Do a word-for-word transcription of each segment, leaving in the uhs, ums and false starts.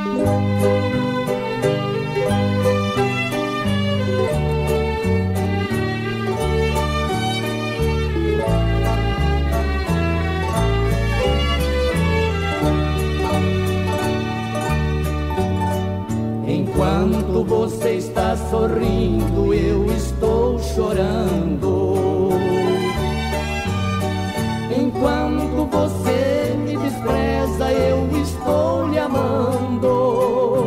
Enquanto você está sorrindo, eu estou chorando. Enquanto você me despreza, eu estou lhe amando.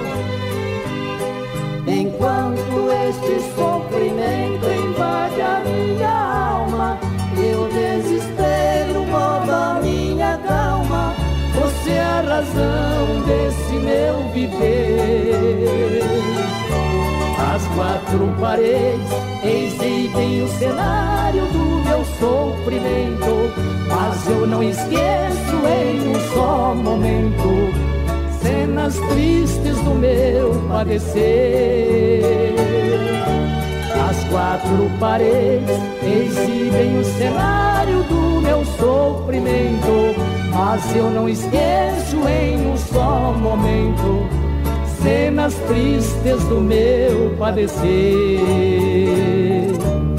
Enquanto este sofrimento invade a minha alma, eu desespero, rouba minha calma. Você é a razão desse meu viver. As quatro paredes exibem o cenário do meu sofrimento, mas eu não esqueço em um só momento cenas tristes do meu padecer. As quatro paredes exibem o cenário do meu sofrimento, mas eu não esqueço em um só momento cenas tristes do meu padecer.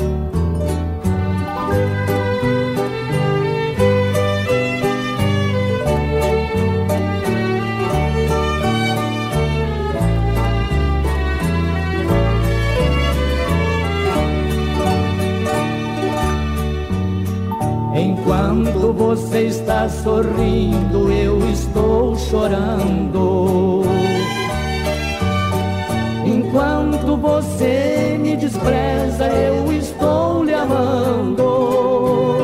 Enquanto você está sorrindo, eu estou chorando. Enquanto você me despreza, eu estou lhe amando.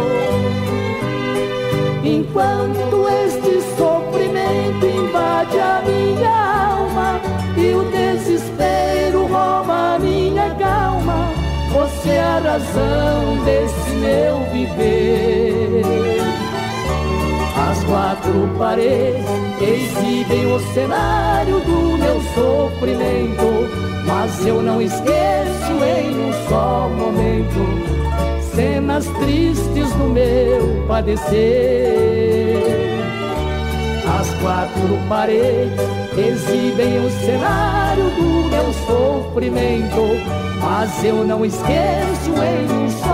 Enquanto este sofrimento invade a minha alma e o desespero rouba a minha calma, você é a razão desse meu viver. As quatro paredes exibem o cenário do meu sofrimento, mas eu não esqueço em um só momento cenas tristes do meu padecer. As quatro paredes exibem o cenário do meu sofrimento, mas eu não esqueço em um só